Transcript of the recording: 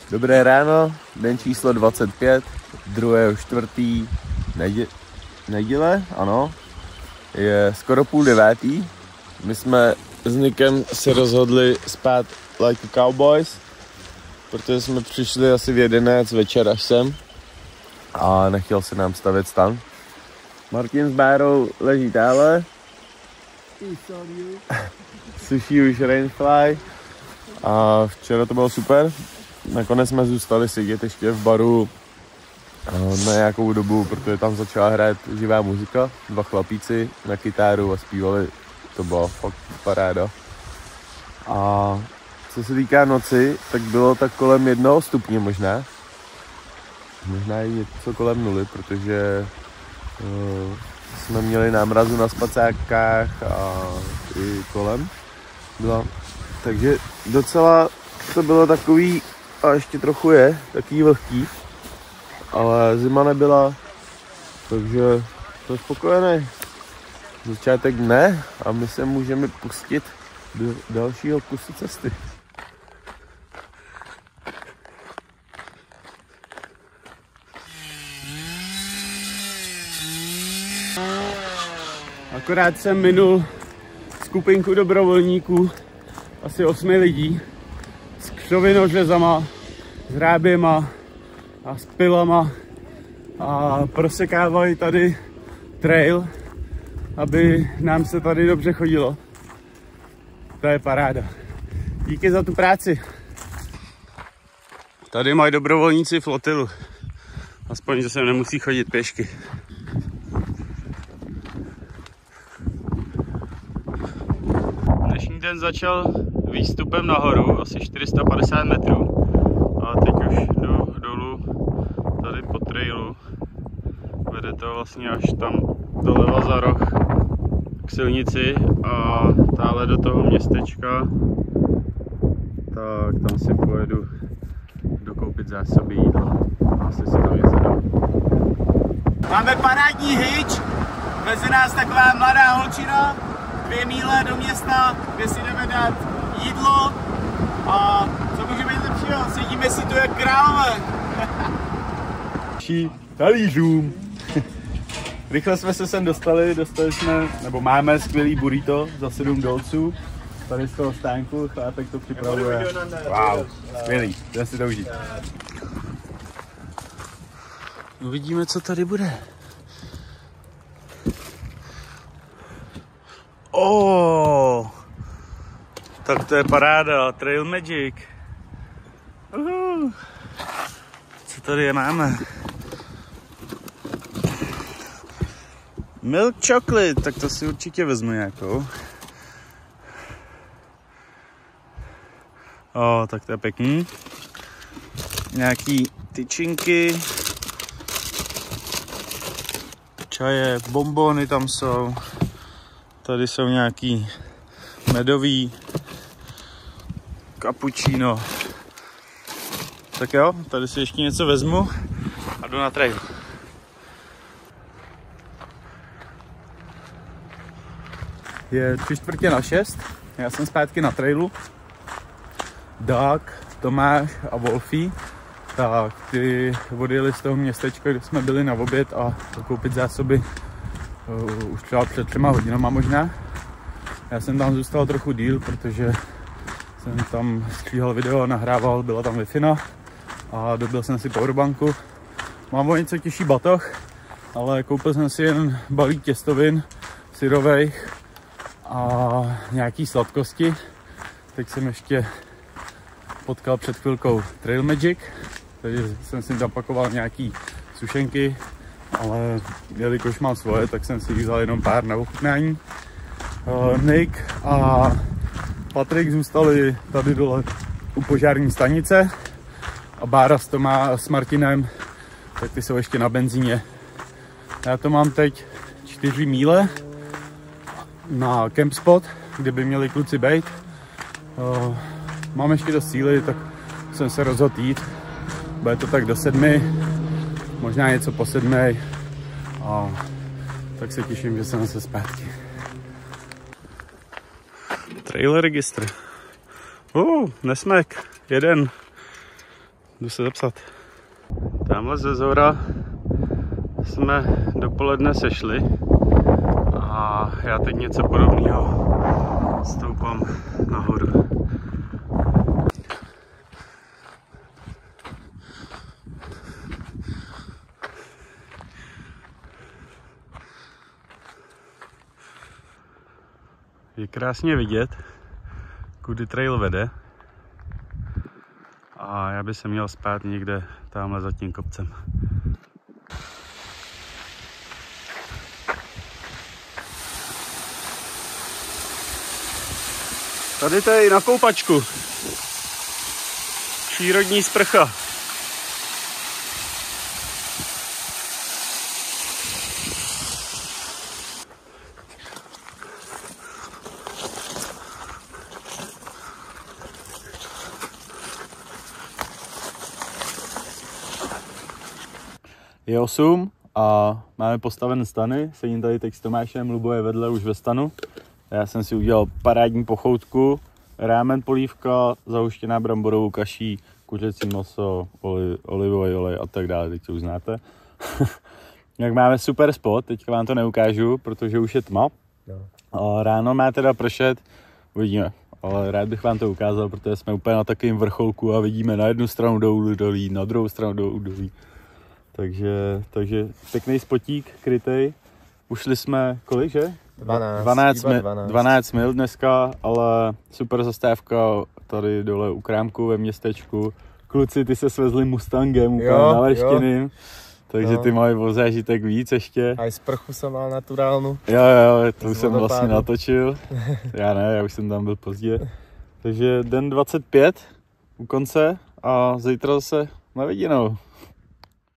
Dobré ráno, den číslo 25, 2.4. Neděle, ano. Je skoro 8:30. My jsme s Nikem se rozhodli spát like a cowboys, protože jsme přišli asi v 11 večer až sem a nechtěl se nám stavět stan. Martin s Bárou leží tále. Suší už rainfly a včera to bylo super. Nakonec jsme zůstali sedět ještě v baru na nějakou dobu, protože tam začala hrát živá muzika. 2 chlapíci na kytáru a zpívali, to bylo fakt paráda. A co se týká noci, tak bylo tak kolem 1 stupně možná. Možná i něco kolem 0, protože jsme měli námrazu na spacákách a i kolem byla. Takže docela to bylo takový, a ještě trochu je, takový vlhký, ale zima nebyla, takže to spokojený. Začátek dne a my se můžeme pustit do dalšího kusu cesty. Akorát jsem minul skupinku dobrovolníků, asi 8 lidí, s křovinořezama, s hráběma a s pilama a prosekávali tady trail, aby nám se tady dobře chodilo. To je paráda. Díky za tu práci. Tady mají dobrovolníci flotilu. Aspoň, že se nemusí chodit pěšky. Dnešní den začal výstupem nahoru, asi 450 metrů. A teď už jdu dolů, tady po trailu. Vede to vlastně až tam doleva za roh k silnici a tále do toho městečka. Tak tam si pojedu dokoupit zásoby jídla. Asi si tam je zadám. Máme parádní hitch, veze nás taková mladá holčina, 2 míle do města, kde si jdeme dát jídlo a co může být lepšího, sedíme si tu jak králové. Talířům. Rychle jsme se sem dostali jsme, nebo máme skvělý burrito za $7. Tady z toho stánku, chlápek to připravuje. Wow, skvělý, jdeme si to užít. Uvidíme, co tady bude. Tak to je paráda, Trail Magic. Co tady máme? Milk chocolate, tak to si určitě vezmu nějakou. Tak to je pěkný. Nějaký tyčinky. Čaje, bonbony tam jsou. Tady jsou nějaký medový cappuccino. Tak jo, tady si ještě něco vezmu a jdu na trail. Je 5:45, já jsem zpátky na trailu. Doug, Tomáš a Wolfie, tak ty odjeli z toho městečka, kde jsme byli na oběd a koupit zásoby už třeba před 3 hodinama možná. Já jsem tam zůstal trochu díl, protože jsem tam stříhal video, nahrával, byla tam Wi-Fi a dobil jsem si powerbanku. Mám o něco těžší batoh, ale koupil jsem si jen balík těstovin syrovejch a nějaký sladkosti. Teď jsem ještě potkal před chvilkou Trail Magic, takže jsem si zapakoval nějaký sušenky, ale jelikož mám svoje, tak jsem si vzal jenom pár na ochutnání. Nick a Patrik zůstali tady dole u požární stanice a Bára s Martinem, tak ty jsou ještě na benzíně. Já to mám teď 4 míle na camp spot, kde by měli kluci být. Mám ještě dost síly, tak jsem se rozhodl jít. Bude to tak do 7, možná něco po 7. A tak se těším, že jsem zase zpátky. Trailer registr. Nesmek, jeden. Jdu se zapsat. Tamhle ze zhora jsme dopoledne sešli a já teď něco podobného stoupám nahoru. Je krásně vidět, kudy trail vede. A já bych se měl spát někde tamhle za tím kopcem. Tady to je i na koupačku. Přírodní sprcha. Je 8 a máme postaven stany. Sedím tady teď s Tomášem, Lubo je vedle už ve stanu. Já jsem si udělal parádní pochoutku, rámen polívka, zahuštěná bramborovou kaší, kuřecí maso, olivový olej a tak dále, teď to už znáte. Jak máme super spot, teďka vám to neukážu, protože už je tma. A ráno má teda pršet, uvidíme. Ale rád bych vám to ukázal, protože jsme úplně na takovém vrcholku a vidíme na jednu stranu do údolí, na druhou stranu do údolí. Takže pěkný spotík, krytej. Ušli jsme kolik, že? 12 mil dneska, ale super zastávka tady dole u krámku ve městečku. Kluci, ty se svezli Mustangem úplně naleštěným, takže ty mají o zážitek víc ještě. A i sprchu jsem mal naturálnu. Jo, to už jsem vlastně natočil. Já ne, já už jsem tam byl pozdě. Takže den 25 u konce a zítra zase na viděnou.